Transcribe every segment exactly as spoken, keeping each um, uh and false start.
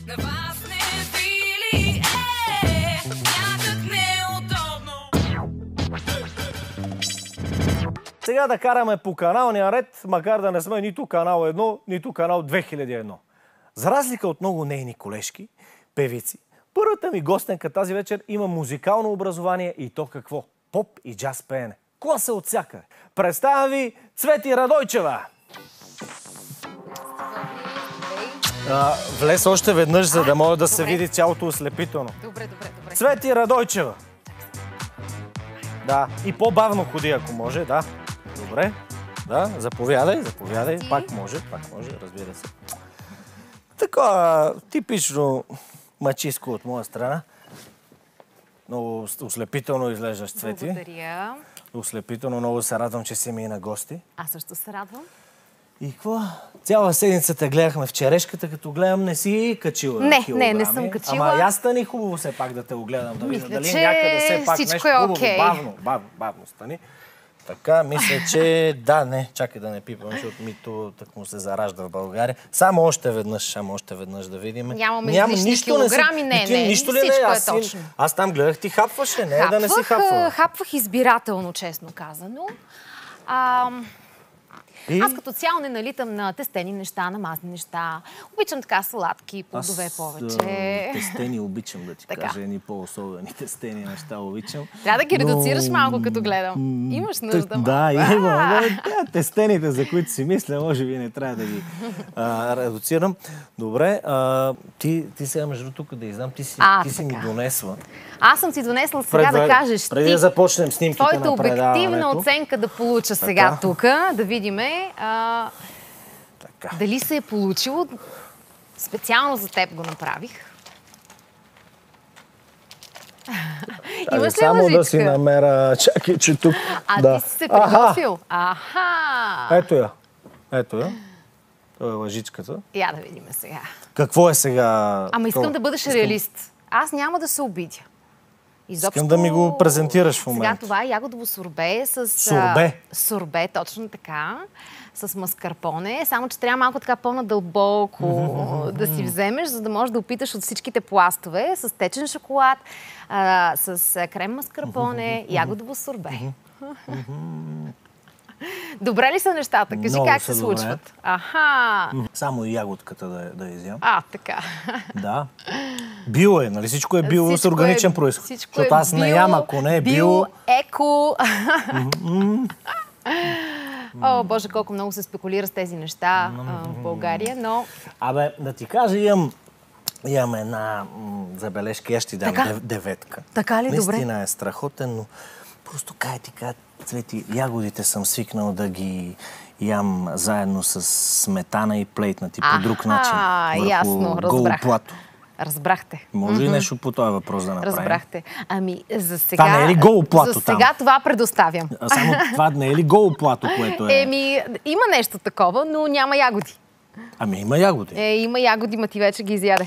На вас не били, е, някак неудобно. Сега да караме по каналния ред, макар да не сме нито канал едно, нито канал две хиляди и едно. За разлика от много нейни колежки, певици, първата ми гостенка тази вечер има музикално образование и то какво? Поп и джаз пеене. Класа от всякъде. Представям ви Цвети Радойчева! А, влез още веднъж, за да може да се види цялото ослепително. Добре, добре, добре. Цвети Радойчева! Да, и по-бавно ходи, ако може, да. Добре. Да, заповядай, заповядай. Пак може, пак може, разбира се. Така, типично мачиско от моя страна. Много ослепително изглеждаш, Цвети. Благодаря. Ослепително, много се радвам, че си ми на гости. Аз също се радвам. И какво? Цяла седмица те гледахме в черешката, като гледам, не си качила Не, килограми. не, не съм качила. Ама аз стани хубаво все пак да те огледам, да видя Мисля, дали че някъде все пак всичко нещо е хубаво. окей. Бавно, бавно, бавно стани. Така, мисля, че да, не, чакай да не пипам, защото мито так му се заражда в България. Само още веднъж, само още веднъж да видим. Нямаме излишни килограми, не, ти, не, нищо ли всичко не? е Аз, си- точно. аз там гледах, ти хапваше, не е да не си Хапвах, хапвала. а, хапвах избирателно, честно казано. А, И? аз като цяло не налитам на тестени неща, на мазни неща. Обичам така салатки, плодове повече. а, тестени обичам да ти Така. кажа, едни по-особени тестени неща обичам. Трябва да ги Но, редуцираш малко, като гледам. Имаш нужда. Т- Да, има. Да, тестените, за които си мисля, може би не трябва да ги а, редуцирам. Добре, а, ти, ти сега между тук да изнам, ти си, А, ти си ми така. донесла. Аз съм си донесла сега Пред- да кажеш преди ти да започнем снимките твоята на обективна предаването. оценка да получа сега тук, да видиме а, Така. дали се е получило. Специално за теб го направих. Ами Имаш ли само лъжичка? да си намеря... Чакай, че тук... А да. ти си се Аха! приготвил. Аха! Ето я. Ето я. Това е лъжичката. Я да видим сега. Какво е сега? Ама искам това? да бъдеш реалист. Аз няма да се обидя. Изобщо... Искам да ми го презентираш в момента. Сега това е ягодово сорбе с... а, Сорбе? Сорбе, точно така. С маскарпоне. Само, че трябва малко така по-надълбоко да си вземеш, за да можеш да опиташ от всичките пластове с течен шоколад, а, с а, крем маскарпоне, ягодово сорбе. Добре ли са нещата? Кажи Много как са се добре. случват. Аха! Само и ягодката да, да изям. А, така. Да. Био е, нали? Всичко е био с Всичко органичен е- происход. Всичко Защото е аз не био, ям, ако не е био. био, еко. О, Боже, колко много се спекулира с тези неща а, в България, но... Абе, да ти кажа, имам, имам една м, забележка, я ще ти дам Така? дев, деветка. Така ли? Добре. Наистина е страхотен, но просто кай ти кажа, Цвети, ягодите съм свикнал да ги ям заедно с сметана и плейтнати по друг Аха, начин. Върху ясно, голо разбрах. плато. Разбрахте. Може ли нещо по този въпрос да направим? Разбрахте. Ами, за сега... Това не е ли голо плато За там? сега това предоставям. А само това не е ли голо плато, което е? Еми, има нещо такова, но няма ягоди. Ами има ягоди. Е, има ягоди, ма ти вече ги изяде.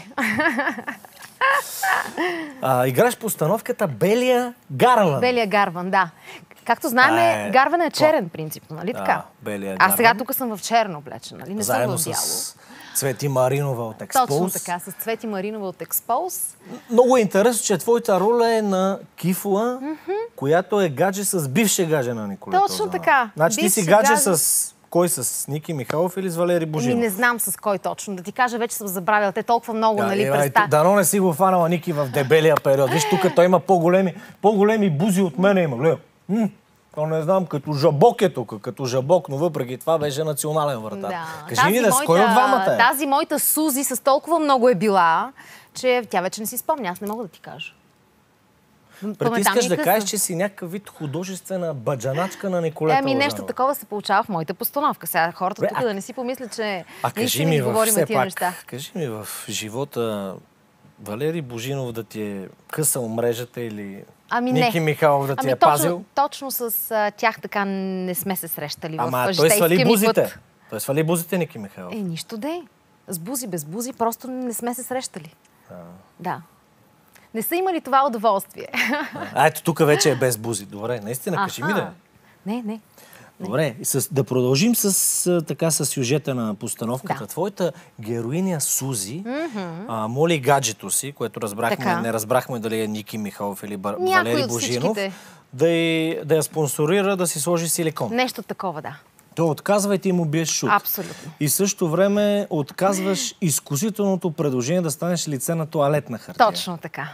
А, играш постановката Белия Гарван. Белия гарван, да. Както знаем, Е, гарван е черен принципно, нали така? белия Аз сега гарван. тук съм в черно облечена, нали? Не Заедно съм в бяло. с Цвети Маринова от Expose. Точно така, с Цвети Маринова от Expose. Много е интересно, че твоята роля е на Кифла, която е гадже с бивше гадже на Николета. Точно Йорданова. така. Значи ти Бивше си гадже гадже. с... Кой? С Ники Михайлов или с Валери Ами Божинов? не знам с кой точно. Да ти кажа, вече съм забравила. Те толкова много, Да, нали, е, представя. ай, дано не си го фанала Ники в дебелия период. Виж, тук той има по-големи, по-големи бузи от мене има. Гледа. М, то не знам, като жабок е тук, като жабок, но въпреки това беше национален вратар. Да. Кажи ми, да, с кой от двамата е? Тази моята Сузи с толкова много е била, че тя вече не си спомня. Аз не мога да ти кажа. Притискаш да къса. кажеш, че си някакъв вид художествена баджаначка на Николета Ами нещо Лозанова. такова се получава в моята постановка. Сега хората Бе, тук а- да не си помислят, че А кажи наистина ми ги в говорим все тия пак, неща. кажи ми в живота Валери Божинов да ти е късал мрежата или Ами Ники не. Михайлов да ти Ами е точно, пазил? точно с а, тях така не сме се срещали Ама в той житейския свали ми бузите. път. Той свали бузите, Ники Михайлов. Е, нищо де. С бузи, без бузи, просто не сме се срещали. А. Да. Не са имали това удоволствие. А, ето тук вече е без бузи. Добре, наистина, кажи ми да. Аха. Не, не. Добре, и с, да продължим с, а, така, с сюжета на постановката. Да. Твоята героиня Сузи mm-hmm. а, моли гаджето си, което разбрахме, Така. не разбрахме дали е Ники Михайлов или Бар... Някой Валери от Божинов, всичките. да, и, да я спонсорира да си сложи силикон. Нещо такова, да. Той отказва и ти му биеш шут. Абсолютно. И също време отказваш изкусителното предложение да станеш лице на тоалетна хартия. Точно така.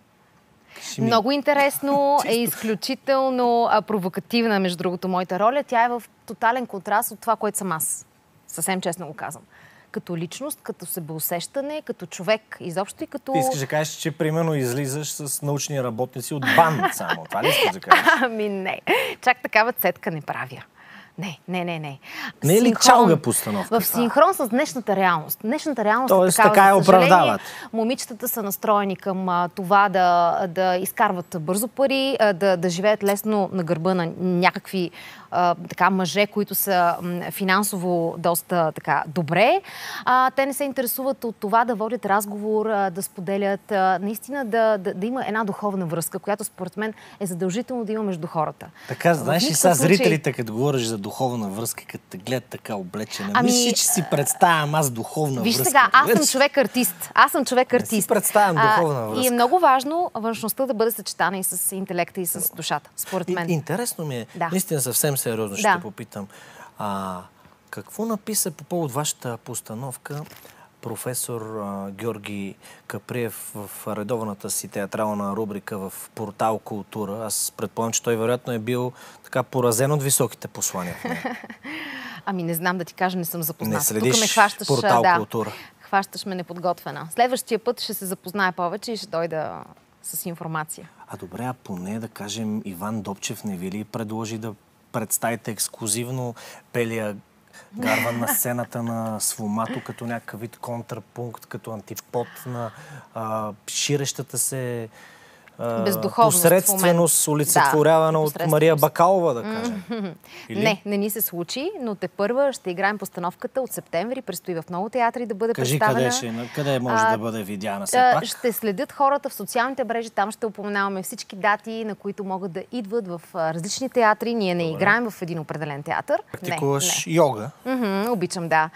Кажи ми, Много интересно, е изключително а, провокативна, между другото, моята роля. Тя е в тотален контраст от това, което съм аз. Съвсем честно го казвам. Като личност, като себеусещане, като човек изобщо и като... Ти искаш да кажеш, че примерно излизаш с научни работници от БАН само. Това ли искаш да кажеш? Ами не. Чак такава цетка не правя. Не, не, не, не. Не е ли Синхрон- чалга постановка? В синхрон с днешната реалност. Днешната реалност Тоест, е такава. така я За съжаление, оправдават. момичетата са настроени към а, това да, да изкарват бързо пари, а, да, да живеят лесно на гърба на някакви а, така, мъже, които са м, финансово доста така добре. А, те не се интересуват от това да водят разговор, а, да споделят, а, наистина да, да, да има една духовна връзка, която според мен е задължително да има между хората. Така, В знаеш ли никакъв сега случай- зрителите, като говориш за духовна връзка, като те гледат така облечена? Ами, Мислиш, че си представям аз духовна Виж връзка. сега, аз съм разбираш? човек артист. Аз съм човек Не си артист. представям духовна А, връзка. И е много важно външността да бъде съчетана и с интелекта, и с душата, според мен. И- Интересно ми е, Да. наистина съвсем сериозно ще Да. те попитам. А, какво написа по повод вашата постановка професор а, Георги Каприев в редовната си театрална рубрика в портал Култура? Аз предполагам, че той вероятно е бил така поразен от високите послания в нея. Ами не знам да ти кажа, не съм запозната. Не следиш Тук ме хващаш, портал да, Култура. хващаш ме неподготвена. Следващия път ще се запозная повече и ще дойда с информация. А добре, а поне да кажем Иван Добчев не ви ли предложи да представите ексклюзивно Пелия Гарван на сцената на Свомато като някакъв вид контрапункт, като антипод на а, ширещата се а, Бездуховност посредственост, в момента. олицетворявана Да, от посредственост. Мария Бакалова, да кажем. Или? Не, не ни се случи, но тепърва ще играем постановката от септември. Предстои в много театри да бъде Кажи представена. къде ще, на къде може А, да бъде видяна все Та, пак? ще следят хората в социалните мрежи, там ще упоменаваме всички дати, на които могат да идват в а, различни театри. Ние не играем в един определен театър. Практикуваш Не, йога. не. Мгм, обичам, да.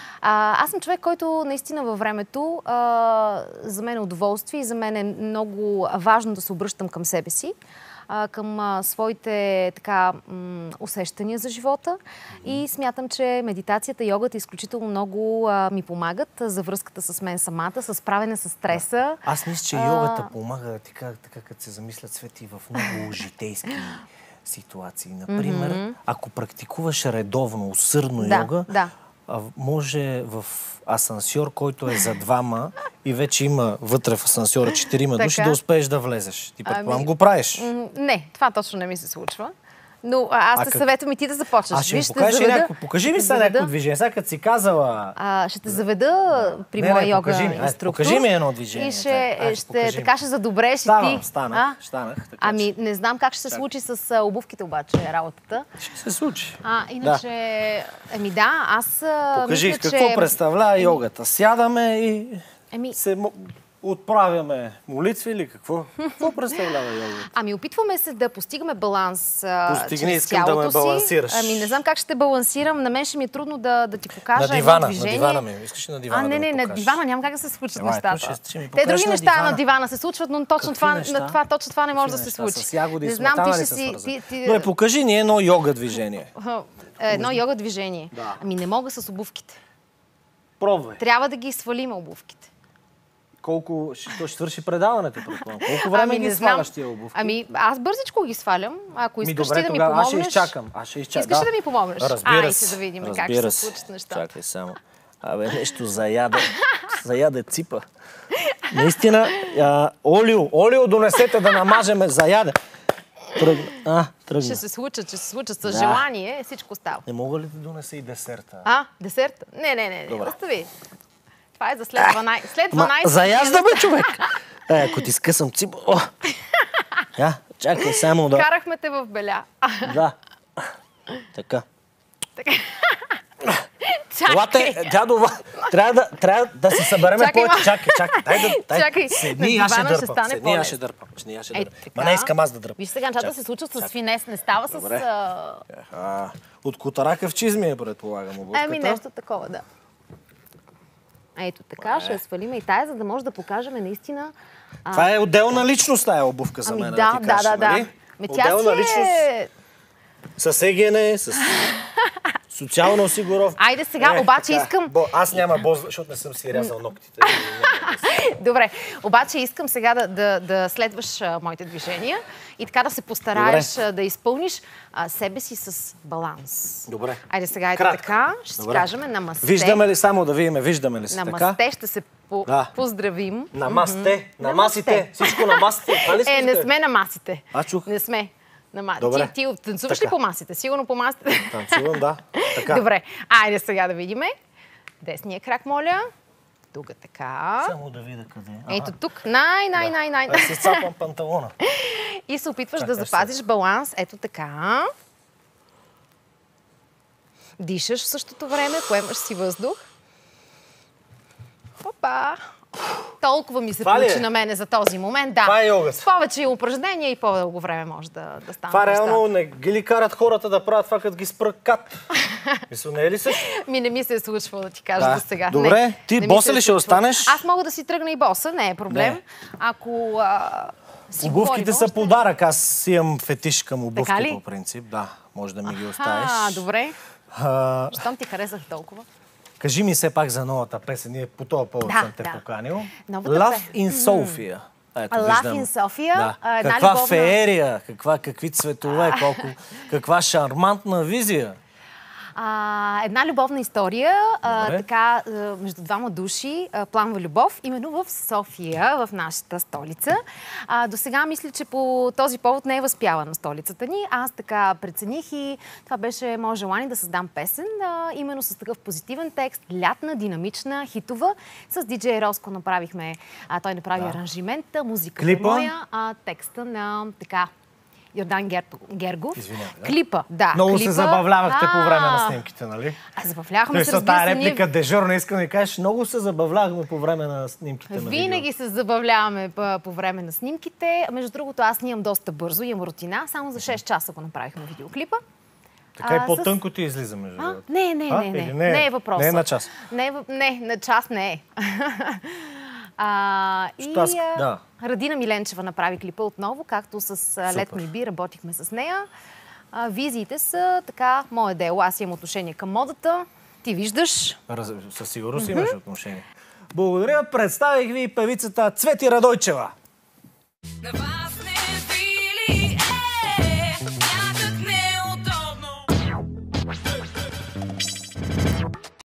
А, аз съм човек, който наистина във времето а, за мен е удоволствие и за мен е много важно да се обръщам към себе си, а, към а, своите така, м, усещания за живота и смятам, че медитацията, йогата изключително много а, ми помагат за връзката с мен самата, с справяне с стреса. Аз мисля, че йогата помага да ти кажа, така като се замислят Свети в много житейски ситуации. Например, mm-hmm. ако практикуваш редовно, усърдно Да, йога, да. а, може в асансьор, който е за двама и вече има вътре в асансьора четирима души, Така. да успееш да влезеш. Ти предполагам Ами, го правиш. М, Не, това точно не ми се случва. Но а, аз А те как- съветвам и ти да започнеш. Аз ще ми Виж, покажеш заведа- някакво. Покажи ми ще сега заведа- някакво движение. Сега като си казала... А, ще те заведа при Не, не, моя йога покажи ми. Айде, инструктор. покажи ми едно движение. И ще, Айде, ще покажи ми. така ще задобреш и Ставам, ти. станах, А? станах. Така, Ами, че не знам как ще се случи с а, обувките обаче работата. ще се случи. А, иначе, ами да, аз а, Покажи мисля, какво че... представлява йогата. Сядаме и Ами, се мо- отправяме молитви или какво? Какво представлява йогата? Ами, опитваме се да постигаме баланс а, Постигни, чрез искам да ме тялото си. балансираш. Ами, не знам как ще балансирам. На мен ще ми е трудно да, да ти покажа На едно дивана, на движение. дивана ми. Искаш ли на дивана А, не, да не, ми на покажеш? дивана няма как да се случат Елай, нещата. ще- ще ми Те покажеш други на неща дивана. на дивана се случват, но точно Какви това, неща? на това, точно това не може да Какви се неща? случи. С ягоди и Не знам, сметана ти ли ще са си... свързани? Ти, ти, Добре, покажи ни едно йога движение. е, едно йога движение. Да. Ами не мога с обувките. Пробвай. Трябва да ги свалим обувките. Колко ще, то ще свърши предаването, предполагам. Колко време Ами ги не знам. сваляш тия обувки? Ами аз бързичко ги свалям. Ако Ми, искаш добре, ти да ми тогава аз помогнеш... ще изчакам. Аз ще изчакам. Искаш ли да ми помогнеш? Разбира Ай, се. се да видим как Разбира ще се се. случат нещата. Чакай само. Абе, нещо заяде. Заяде ципа. Наистина, а, олио, олио донесете да намажеме, заяде. Тръгна. А, тръгна. Ще се случат, ще се случат. С Да. желание всичко става. Не мога ли да донеса и десерта? А, десерт? Не, не, не, не. Добре. Остави. Това е за след дванайсет. След Ма, дванайсет. заяжда бе, човек! Е, ако ти скъсам ципа... О! Я, чакай само да... Карахме те в беля. Да. Така. Чакай. Елате, дядо, трябва да, трябва да се съберем Чакай, повече. ма. Чакай, чакай. Дай да, дай. Чакай, Седни, на аз ще дивана ще дърпам. стане Седни, аз по-лесно. ще дърпам. Седни, аз ще Ей, дърпам. така. Ма не искам аз да дърпам. Виж сега, нещата Чакай, се случват с чакай. финес, не става с... Добре. а, А, от котарака в чизми е, предполагам, обувката. Ами нещо такова, да. Ето така, ще я свалим и тая, за да може да покажем наистина... а, Това е отделна личност, тая обувка за Ами мен. да, ти да, кажа, да, да. нали? Ме тя Отделна си личност е... с ЕГН, с социална осигуровка. Айде сега, Е, обаче така. искам... Бо, аз няма боз, защото не съм си рязал ногтите. Добре, обаче искам сега да, да, да следваш а, моите движения и така да се постараеш а, да изпълниш а, себе си с баланс. Добре. Айде сега, ето Кратко. така, ще си Добре. кажем намасте. Виждаме ли, само да видим, виждаме ли се така? Намасте, ще се по- Да. поздравим. Намасте, Мгм. намасите, всичко намасите. Това ли Е, не искате? сме на масите. А, чух. Не сме. На ма... Добре. Ти, ти танцуваш ли Така. по масите? Сигурно по масите. Танцувам, да. Така. Добре, айде сега да видиме. Десния крак, моля. Тук така. Само да видя къде е. Ето тук. Най, най, най, най. Аз си цапам панталона. И се опитваш Чакай да запазиш баланс. Ето така. Дишаш в същото време, поемаш си въздух. Опа! Толкова ми се Това ли получи е? на мене за този момент. Да. Това е йогата. Повече упражнения и по-дълго време може да, да стане. Това реално не ги ли карат хората да правят това, като ги спръкат? Мисля, не е ли също? Ми не ми се е случвало да ти кажа Да. до сега. Добре, Не, ти не ми боса се е ли ще случвало. останеш? Аз мога да си тръгна и боса, не е проблем. Не. Ако а, си Обувките говорим са още- подарък. Аз имам фетиш към Така ли? обувки по принцип. Да, може да ми ги оставиш. А, добре. А, Щом ти харесах толкова. кажи ми все пак за новата песен. Ние по този повод Да, съм те да. поканил. Новата Love песен. in Sofia. Ето, Love виждам. in Sofia, Да. а, една Каква любовна- феерия, каква, какви цветове, колко, каква шармантна визия. А, една любовна история, а, Добре. така, а, между двама души, а, пламва любов, именно в София, в нашата столица. А, до сега мисля, че по този повод не е възпяла на столицата ни. Аз така прецених и това беше мое желание да създам песен, а, именно с такъв позитивен текст, лятна, динамична, хитова. С диджей Роско направихме, а, той направи Да. аранжимента, музиката Клипа? моя, а, текста на така Йордан Гер... Гергов. Извинявай, да. Клипа, да. Много клипа. се забавлявахте по време на А, снимките, нали? А, забавлявахме Той се, са разбира тая се, ние реплика дежурна, искам да кажеш, много се забавлявахме по време на снимките на винаги видео. се забавляваме по, по време на снимките. Между другото, аз снимам доста бързо, имам рутина. Само за шест часа го направихме видеоклипа. Така и А, по-тънко ти излиза, между А, другото. не, не, А? не, не. Или Не, не е? не е въпрос. Не е на час. Не, е въп- не, на час не е. а, и Що аз- а, да. Радина Миленчева направи клипа отново, както с а, Летно и би работихме с нея. А, визиите са така мое дело. Аз имам отношение към модата. Ти виждаш. Раз... Със сигурност имаш отношение. Благодаря, представих ви певицата Цвети Радойчева. Давай